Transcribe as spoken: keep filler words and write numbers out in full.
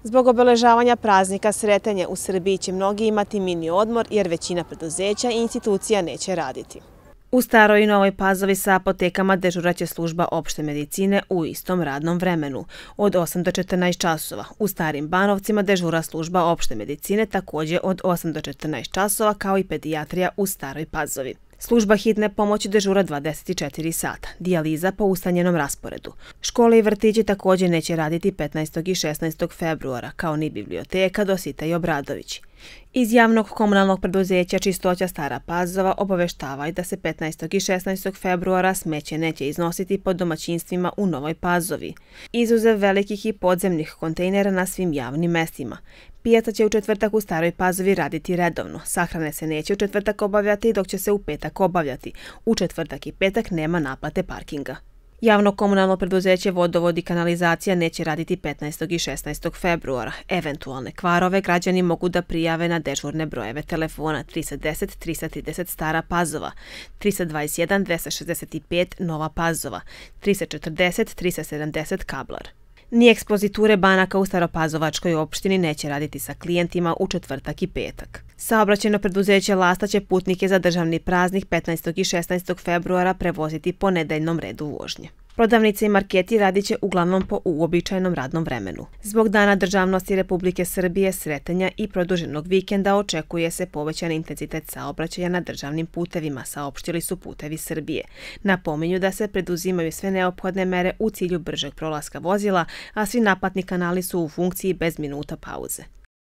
Zbog obeležavanja praznika Sretenje u Srbiji će mnogi imati mini odmor jer većina preduzeća i institucija neće raditi. U Staroj i Novoj Pazovi sa apotekama dežuraće služba opšte medicine u istom radnom vremenu, od osam do četrnaest časova. U Starim Banovcima dežura služba opšte medicine također od osam do četrnaest časova, kao i pedijatrija u Staroj Pazovi. Služba hitne pomoći dežura dvadeset četiri sata, dijaliza po ustanjenom rasporedu. Škole i vrtići također neće raditi petnaestog i šesnaestog februara, kao ni biblioteka Dositej i Obradović. Iz javnog komunalnog preduzeća Čistoća Stara Pazova obaveštavaju da se petnaestog i šesnaestog februara smeće neće iznositi po domaćinstvima u Novoj Pazovi, izuzev velikih i podzemnih kontejnera na svim javnim mestima. Pijaca će u četvrtak u Staroj Pazovi raditi redovno, sahrane se neće u četvrtak obavljati, dok će se u petak obavljati. U četvrtak i petak nema naplate parkinga. Javno komunalno preduzeće Vodovod i kanalizacija neće raditi petnaestog i šesnaestog februara. Eventualne kvarove građani mogu da prijave na dežurne brojeve telefona tristo deset tristo trideset Stara Pazova, tristo dvadeset jedan dvesta šezdeset pet Nova Pazova, tristo četrdeset tristo sedamdeset Kablar. Ni ekspoziture banaka u Staropazovačkoj opštini neće raditi sa klijentima u četvrtak i petak. Saobraćajno preduzeće Lasta će putnike za državni praznik petnaestog i šesnaestog februara prevoziti po nedeljnom redu vožnje. Prodavnice i marketi radit će uglavnom po uobičajenom radnom vremenu. Zbog Dana državnosti Republike Srbije, Sretenja i produženog vikenda očekuje se povećan intenzitet saobraćaja na državnim putevima, saopštili su Putevi Srbije. Napominju da se preduzimaju sve neophodne mere u cilju bržeg prolaska vozila, a svi naplatni kanali su u funkciji bez minuta pauze.